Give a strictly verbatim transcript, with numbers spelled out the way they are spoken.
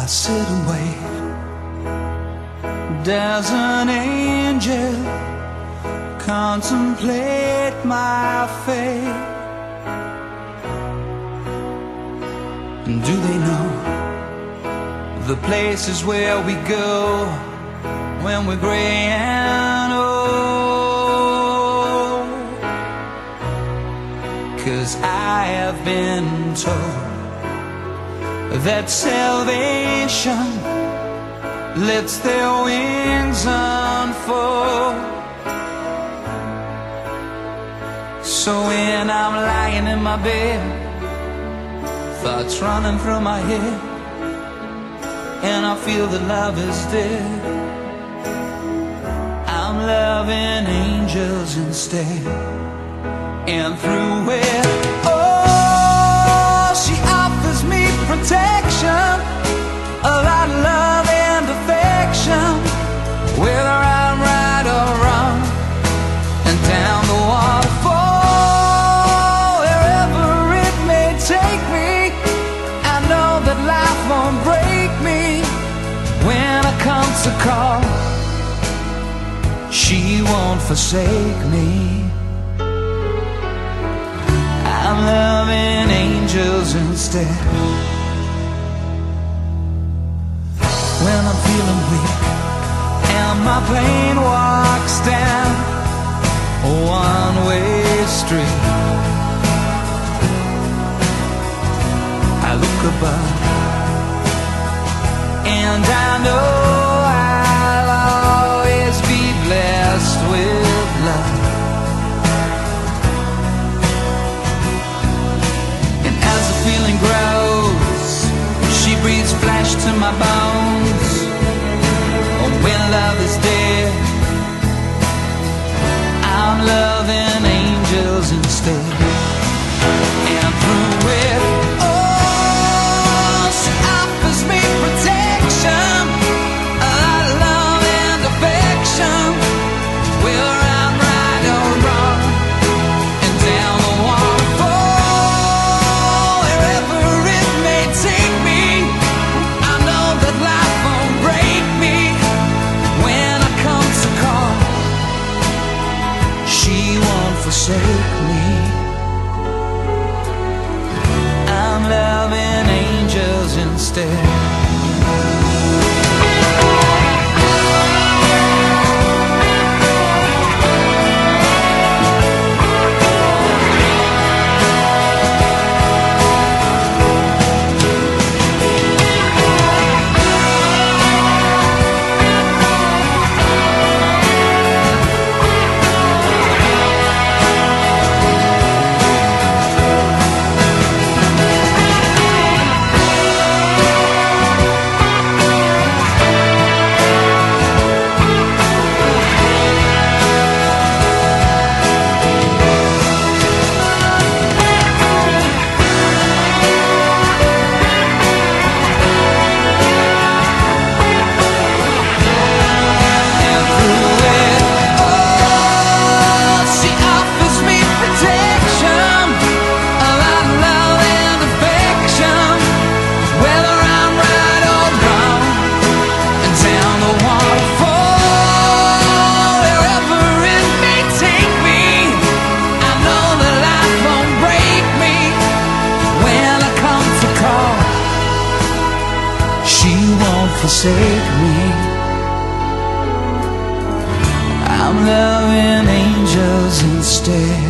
sit and wait. Does an angel contemplate my fate? And do they know the places where we go when we're gray and old? 'Cause I have been told that salvation lets their wings unfold. So when I'm lying in my bed, thoughts running through my head, and I feel that love is dead, I'm loving angels instead. And through it, oh, she offers me protection, a lot of love and affection, whether I'm right or wrong. And down the waterfall, wherever it may take me, I know that life won't break me. When I come to call, she won't forsake me. I'm loving angels instead. When I'm feeling weak and my plane walks down a one-way street, I look above and I know I'll always be blessed with love. And as the feeling grows, she breathes flesh to my bones. Oh, when love is dead, I'm loving angels instead. And through it, oh, she offers me protection, a lot of love and affection, whether I'm right or wrong. And down the waterfall, wherever it may take me, I know that life won't break me. When I come to call, she won't forsake me. I'm loving angels instead. Forsake me. I'm loving angels instead.